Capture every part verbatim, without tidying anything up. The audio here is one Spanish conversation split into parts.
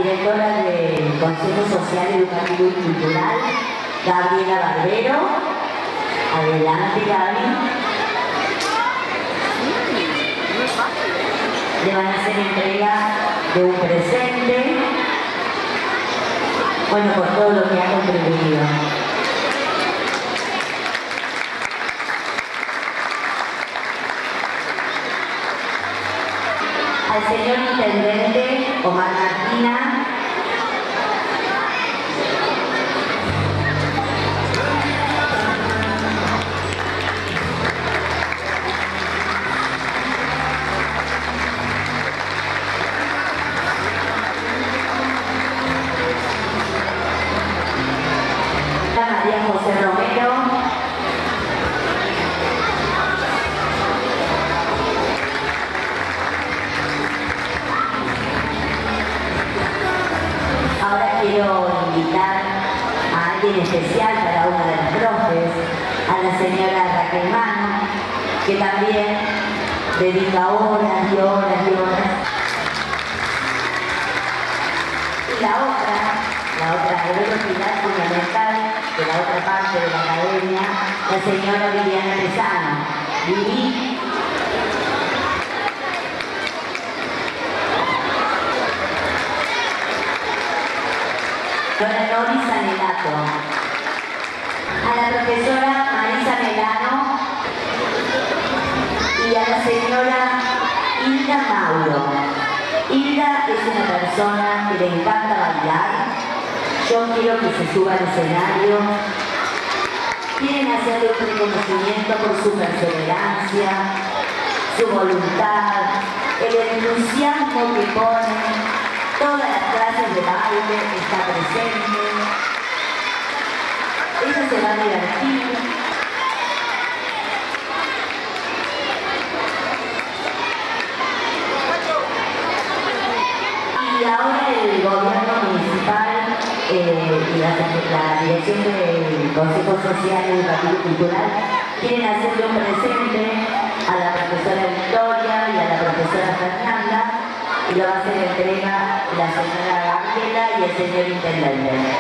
directora del Consejo Social, Educativo y Cultural, Gabriela Barbero. Adelante, Gaby. Le van a hacer entrega de un presente, bueno, por todo lo que ha contribuido. Al señor Intendente Omar Martina. María José Romero. Ahora quiero invitar a alguien especial para una de las profes, a la señora Raquel Mano, que también dedica horas y horas y horas. Y la otra, la otra, el otro pilar fundamental de la otra parte de la academia, la señora Viviana Lezano. Vivi. Señora Nori Sanelato. A la profesora Marisa Melano y a la señora Hilda Mauro. Hilda es una persona que le encanta bailar. Yo quiero que se suba al escenario. Quieren hacerle un reconocimiento por su perseverancia, su voluntad, el entusiasmo que pone. Todas las clases de baile está presente. Ella se va a divertir. Y ahora el gobierno municipal eh, y la, la dirección del Consejo Social, Educativo y Cultural quieren hacerle un presente a la profesora Victoria y a la profesora Fernanda, y lo va a hacer entrega la señora Gabriela y el señor Intendente.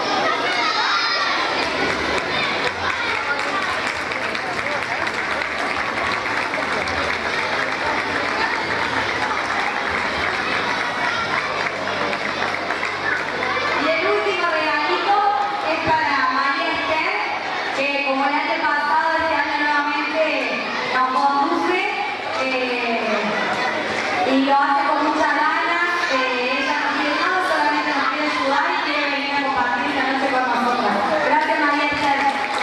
Y lo hace con muchas ganas. Eh, ella no quiere nada, solamente nos quiere ayudar y quiere venir a compartir esta noche con nosotros. Gracias, María Esther.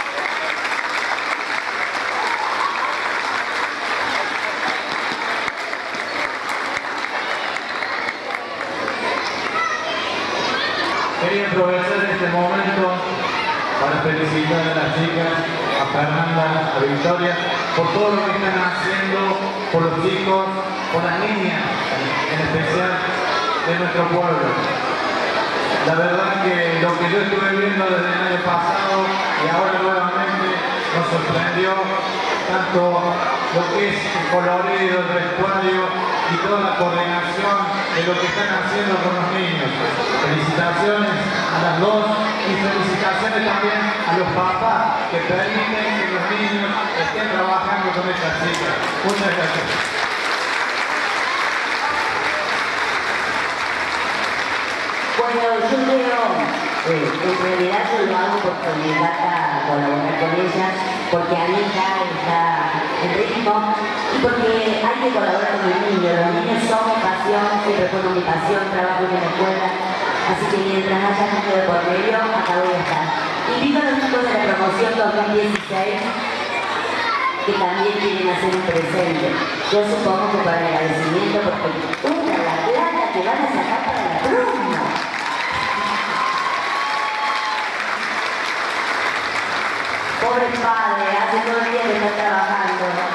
Quería aprovechar este momento para felicitar a las chicas, a Fernanda, a Victoria, por todo lo que están haciendo por los chicos, por las niñas, en especial de nuestro pueblo. La verdad que lo que yo estuve viendo desde el año pasado y ahora nuevamente nos sorprendió tanto lo que es el colorido, el vestuario y toda la coordinación de lo que están haciendo con los niños. Felicitaciones a las dos y felicitaciones también a los papás que permiten que los niños estén trabajando con estas chicas. Muchas gracias. Bueno, yo creo, eh, en realidad yo lo hago porque me encanta colaborar con ellas, porque a mí ya está el ritmo y porque hay que colaborar con los niños. Los niños son pasión, siempre fueron mi pasión, trabajo en la escuela, así que mientras haya gente de por medio, acá voy a estar. Invito a los chicos de la promoción dos mil dieciséis que también quieren hacer un presente. Yo supongo que para el agradecimiento, porque una la plata que van a sacar para la próxima. Pobre padre, hace todo el día que está trabajando.